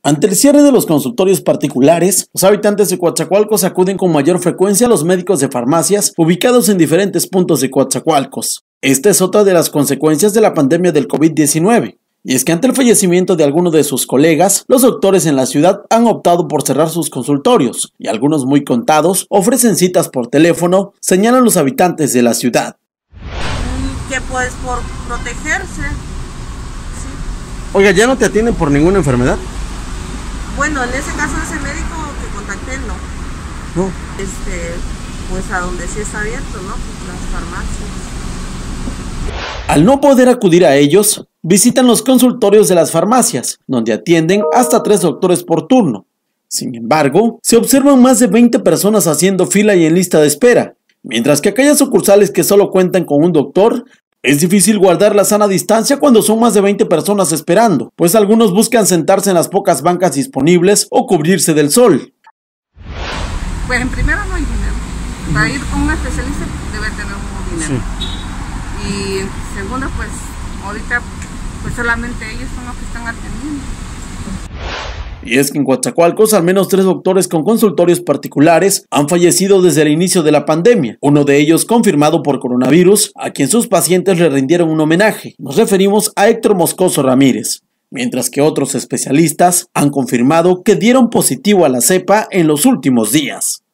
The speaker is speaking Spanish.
Ante el cierre de los consultorios particulares, los habitantes de Coatzacoalcos acuden con mayor frecuencia a los médicos de farmacias ubicados en diferentes puntos de Coatzacoalcos. Esta es otra de las consecuencias de la pandemia del COVID-19. Y es que ante el fallecimiento de alguno de sus colegas, los doctores en la ciudad han optado por cerrar sus consultorios, y algunos muy contados ofrecen citas por teléfono, señalan los habitantes de la ciudad. Que pues por protegerse. Sí. Oiga, ¿ya no te atienden por ninguna enfermedad? Bueno, en ese caso ese médico que contacté no. Pues a donde sí está abierto, ¿no? Pues las farmacias. Al no poder acudir a ellos, visitan los consultorios de las farmacias, donde atienden hasta 3 doctores por turno. Sin embargo, se observan más de 20 personas haciendo fila y en lista de espera, mientras que aquellas sucursales que solo cuentan con un doctor, es difícil guardar la sana distancia cuando son más de 20 personas esperando, pues algunos buscan sentarse en las pocas bancas disponibles o cubrirse del sol. Pues en primera no hay dinero. Para ir con un especialista debe tener un dinero. Sí. Y en segunda, pues ahorita pues solamente ellos son los que están atendiendo. Y es que en Coatzacoalcos al menos 3 doctores con consultorios particulares han fallecido desde el inicio de la pandemia, uno de ellos confirmado por coronavirus, a quien sus pacientes le rindieron un homenaje. Nos referimos a Héctor Moscoso Ramírez, mientras que otros especialistas han confirmado que dieron positivo a la cepa en los últimos días.